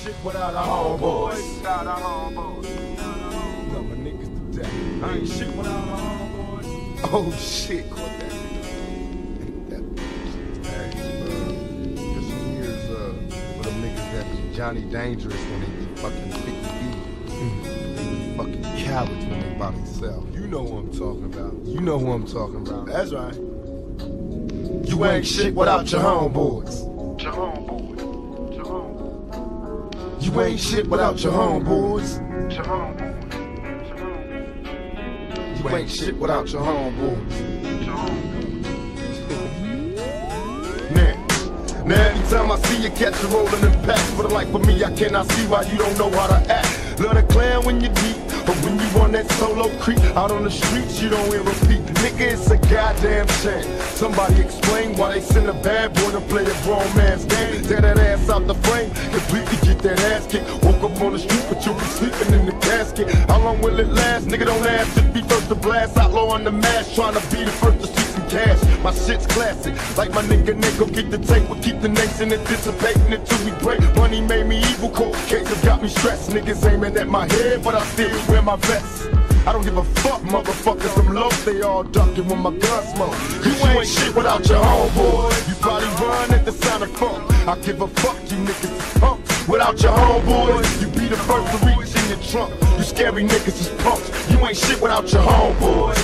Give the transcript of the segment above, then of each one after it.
shit without our homeboys. Without our homeboys. You know my niggas today. I ain't shit without our homeboys. Oh shit, caught that nigga. This one here is for them niggas that be Johnny Dangerous when they be fucking 50 deep. They be fucking cowards when they by themselves. You know who I'm talking about. You know who I'm talking about. That's right. You ain't shit without your homeboys. Your homeboys. Your homeboys. You ain't shit without your homeboys. Your homeboys. Your homeboys. You ain't shit without your homeboys. Your homeboys. Now anytime I see you catch you rolling in packs, for the life of me I cannot see why you don't know how to act. Love the clan when you're deep, but when you on that solo creep, out on the streets you don't hear repeat. Nigga, it's a goddamn shame. Somebody explain why they send a bad boy to play a grown man's game. Tear that ass out the frame, completely get that ass kicked. Woke up on the street, but you be sleeping in the casket. How long will it last? Nigga, don't ask, just be first to blast. Outlaw on the mask, trying to be the first to see some cash. My shit's classic, like my nigga go get the tape. We'll keep the nation anticipating until we break. Money made me evil, cold cases got me stressed. Niggas aiming at my head, but I still wear my vest. I don't give a fuck, motherfuckers, them lows, they all ducking when my gun smoke. You ain't shit without your homeboy. You probably run at the sound of funk. I give a fuck, you niggas is punks. Without your homeboys, you be the first to reach in your trunk. You scary niggas is punks. You ain't shit without your homeboys,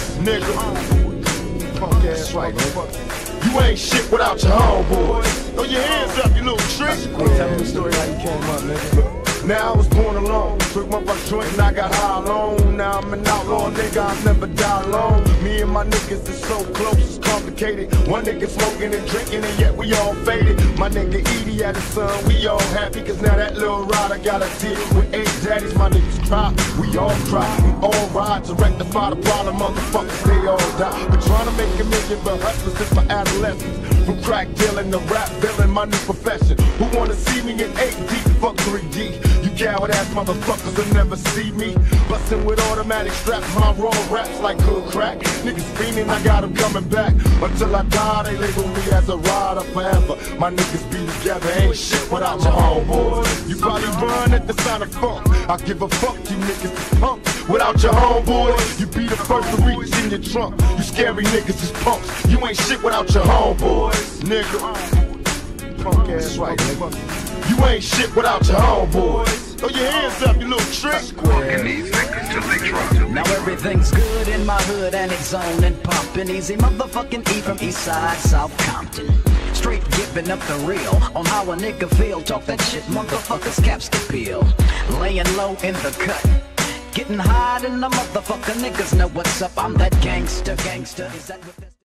nigga. Punk ass right, nigga. You ain't shit without your homeboys. Throw your hands up, you little trick. Tell me the story how you came up, nigga. Now I was born alone, took my first joint and I got high alone. Now I'm an outlaw, nigga, I'll never die alone. Me and my niggas is so close, it's complicated. One nigga smoking and drinking and yet we all faded. My nigga Eazy had a son, we all happy, cause now that little rider got a deal with 8 daddies. My niggas cry, we all cry, we all ride to rectify the problem, motherfuckers, they all die. Been trying to make a million, but hustlers since my adolescence. From crack dealing to rap villain, my new profession. Who wanna see me in 8 deep, fuck 3D? You coward ass motherfuckers will never see me bustin' with automatic straps, my raw raps like good crack. Niggas fiendin', I got them coming back. Until I die, they label me as a rider forever. My niggas be together, ain't shit without your homeboys. You probably run at the sound of funk. I give a fuck, you niggas is punks. Without your homeboys, you be the first to reach in your trunk. You scary niggas is punks. You ain't shit without your homeboys, nigga. Punk ass right, nigga. You ain't shit without your homeboys. Throw your hands up, you little trick. Walking these niggas till they drop. Now everything's good in my hood and it's on and poppin'. Easy motherfucking E from East Side, South Compton. Straight giving up the real on how a nigga feel. Talk that shit, motherfuckers caps to peel. Laying low in the cut, getting high in the motherfucker. Niggas know what's up. I'm that gangster. Is that what